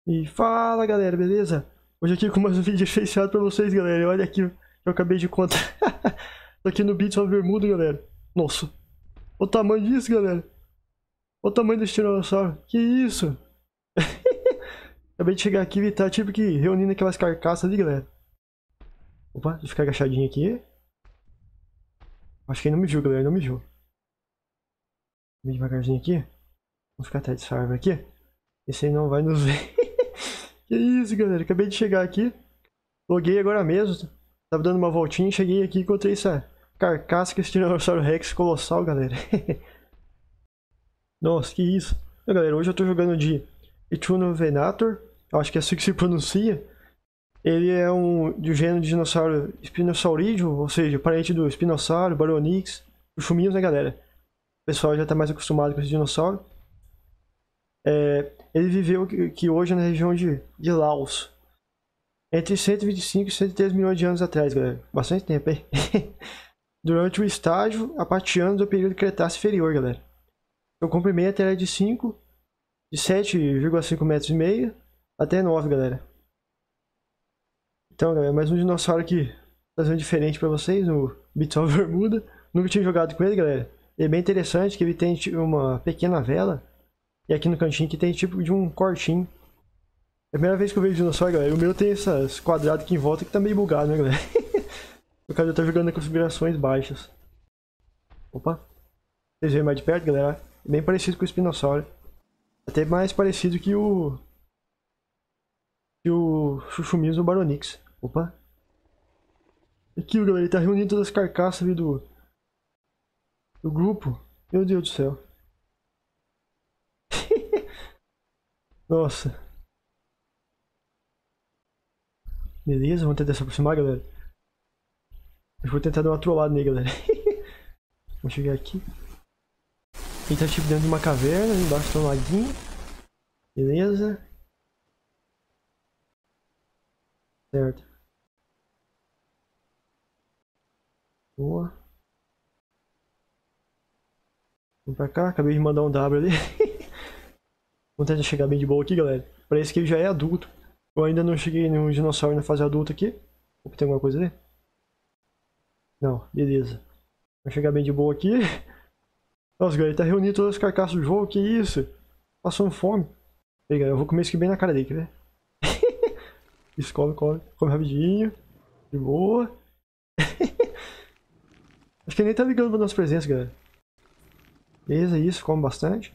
E fala galera, beleza? Hoje aqui com mais um vídeo fechado pra vocês, galera. E olha aqui, eu acabei de contar. Tô aqui no Beats of Bermuda, galera. Nossa, o tamanho disso, galera. O tamanho desse tiranossauro. Que isso? Acabei de chegar aqui e tá tipo que reunindo aquelas carcaças ali, galera. Opa, deixa eu ficar agachadinho aqui. Acho que ele não me viu, galera, não me viu. Bem devagarzinho aqui. Vamos ficar atrás dessa árvore aqui. Esse aí não vai nos ver. Que isso, galera. Acabei de chegar aqui. Loguei agora mesmo. Tava dando uma voltinha, cheguei aqui e encontrei essa carcaça que esse Tiranossauro Rex colossal, galera. Nossa, que isso. Então, galera, hoje eu tô jogando de Eterno Venator. Eu acho que é assim que se pronuncia. Ele é do gênero de dinossauro Spinossaurídeo, ou seja, parente do Espinossauro, Baryonyx, os chuminhos, né, galera? O pessoal já tá mais acostumado com esse dinossauro. Ele viveu aqui hoje na região de Laos. Entre 125 e 103 milhões de anos atrás, galera. Bastante tempo, hein? Durante o estágio apatiano do período Cretáceo inferior, galera. O comprimento era de 7,5 metros e meio até 9, galera. Então, galera, mais um dinossauro aqui fazendo diferente pra vocês no Beats of Bermuda. Nunca tinha jogado com ele, galera. Ele é bem interessante que ele tem uma pequena vela. E aqui no cantinho que tem tipo de um cortinho. É a primeira vez que eu vejo dinossauro, galera. O meu tem esses quadrados aqui em volta que tá meio bugado, né, galera? No caso, eu tô jogando com configurações baixas. Opa. Vocês veem mais de perto, galera? É bem parecido com o espinossauro. Até mais parecido que o Chuchuminhos do Baryonyx. Opa. Aqui, galera, ele tá reunindo todas as carcaças ali do grupo. Meu Deus do céu. Nossa. Beleza, vamos tentar se aproximar, galera. Eu vou tentar dar uma trollada nele, galera. Vamos chegar aqui. Ele tá tipo dentro de uma caverna, embaixo tem um laguinho. Beleza. Certo. Boa. Vamos pra cá, acabei de mandar um W ali. Vamos tentar chegar bem de boa aqui, galera. Parece que ele já é adulto. Eu ainda não cheguei no dinossauro na fase adulta aqui. Opa, tem alguma coisa ali? Não, beleza. Vou chegar bem de boa aqui. Nossa, galera, ele tá reunindo todas as carcaças do jogo, que isso? Passando fome. Aí, galera, eu vou comer isso aqui bem na cara dele, quer ver? Isso, come rapidinho. De boa. Acho que ele nem tá ligando pra nossa presença, galera. Beleza, isso, come bastante.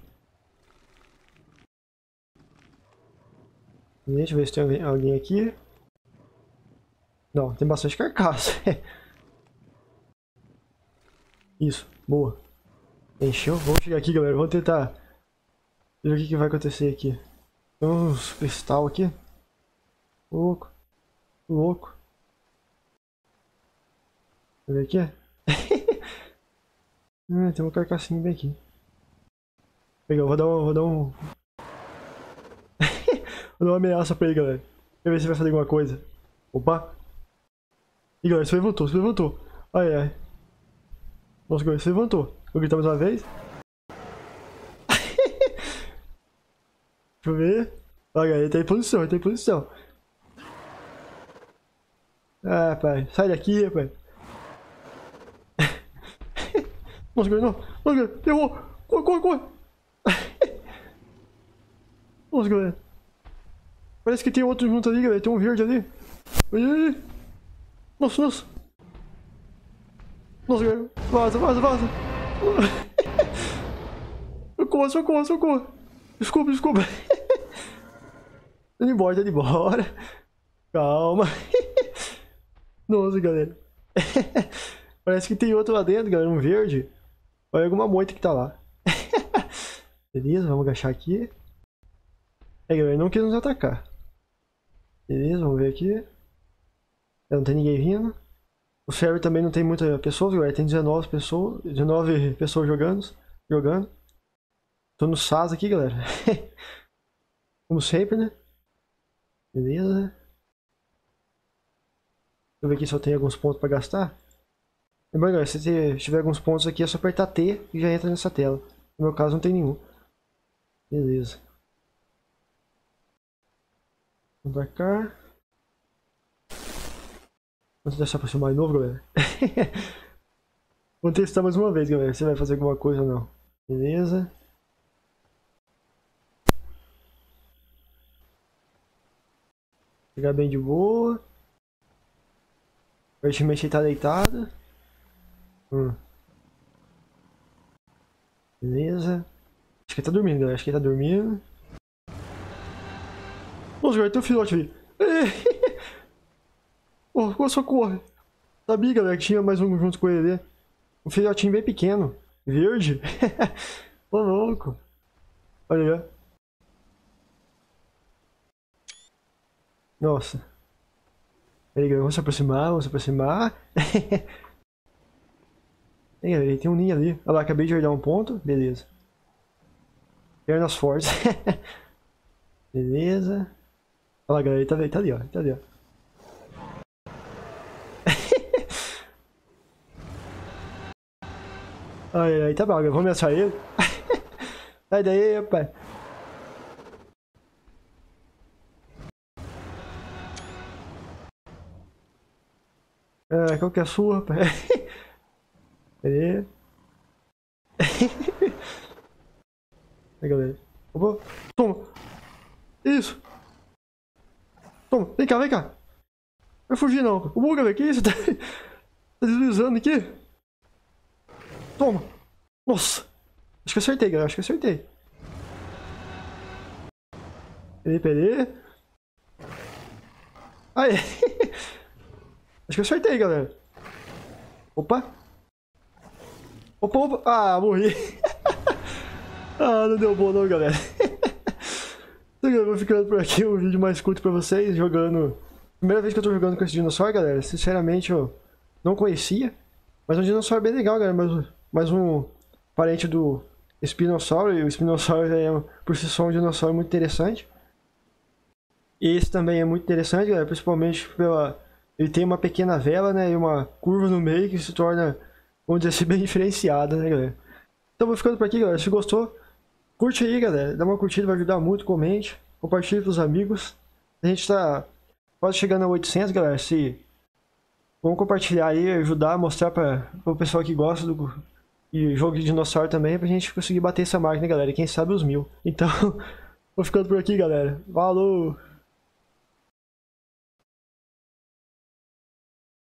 Deixa eu ver se tem alguém aqui. Não, tem bastante carcaça. Isso, boa. Encheu. Vamos chegar aqui, galera. Vamos tentar ver o que vai acontecer aqui. Tem uns cristal aqui. Louco. Louco. Deixa eu ver aqui. Tem uma carcassinha bem aqui. Legal, vou dar um... vou dar uma ameaça pra ele, galera. Quer ver se vai fazer alguma coisa. Opa. Ih, galera, se levantou. Ai, ai. Nossa, galera, se levantou. Vou gritar mais uma vez. Deixa eu ver. Ah, galera, ele tá em posição, Ah, pai. Sai daqui, pai. Nossa, galera, não. Nossa, galera, errou. Corre. Nossa, galera. Parece que tem outro junto ali, galera. Tem um verde ali. Ai. Nossa. Nossa, galera. Vaza. Socorro. Desculpa. Tá indo embora. Calma. Nossa, galera. Parece que tem outro lá dentro, galera. Um verde. Olha alguma moita que tá lá. Beleza, vamos agachar aqui. Galera, não quer nos atacar. Beleza, vamos ver aqui. Não tem ninguém vindo. O server também não tem muita pessoas, galera. Tem 19 pessoas jogando. Tô no SAS aqui, galera. Como sempre, né? Beleza. Deixa eu ver aqui se eu tenho alguns pontos pra gastar. Lembrando, galera, se tiver alguns pontos aqui, é só apertar T e já entra nessa tela. No meu caso, não tem nenhum. Beleza. Vamos pra cá. Vamos deixar aproximar de novo, galera. Vamos testar mais uma vez, galera. Se vai fazer alguma coisa ou não. Beleza. Pegar bem de boa. Aparentemente ele tá deitado. Beleza. Acho que ele tá dormindo, galera. Acho que ele tá dormindo. Nossa, galera, tem um filhote ali. Oh, socorro. Sabia, galera, que tinha mais um junto com ele ali. Um filhotinho bem pequeno. Verde. Ô, louco. Olha aí. Nossa. Aí, galera, vamos se aproximar, vamos se aproximar. Aí, galera, tem um ninho ali. Olha lá, acabei de herdar um ponto. Beleza. Pernas fortes. Beleza. Olha lá, galera, ele tá ali, ó. Ele tá ali, ó. Ai, tá bom, galera. Vamos ameaçar ele. Sai daí, rapaz. Ah, qual que é a sua, rapaz? Aí. Aí, galera. Opa. Toma. Isso. Toma. Vem cá, vem cá. Não vai fugir, não. Ô, galera, que isso? Tá deslizando aqui. Toma. Nossa. Acho que acertei, galera. Acho que acertei. Peraí. Aí. Acho que acertei, galera. Opa. Opa. Ah, morri. Ah, não deu bom não, galera. Então, eu vou ficando por aqui um vídeo mais curto pra vocês, jogando... Primeira vez que eu tô jogando com esse dinossauro, galera. Sinceramente, eu não conhecia. Mas é um dinossauro bem legal, galera. Mais um parente do espinossauro. E o espinossauro é, por si só, um dinossauro muito interessante. E esse também é muito interessante, galera. Principalmente pela... Ele tem uma pequena vela, né? E uma curva no meio que se torna, vamos dizer assim, bem diferenciada, né, galera? Então vou ficando por aqui, galera. Se gostou, curte aí, galera. Dá uma curtida, vai ajudar muito. Comente, compartilhe com os amigos. A gente tá quase chegando a 800, galera. Vamos compartilhar aí, ajudar, mostrar para o pessoal que gosta do e jogo de dinossauro também, pra gente conseguir bater essa marca, né, galera? E quem sabe os 1000. Então, vou ficando por aqui, galera. Falou!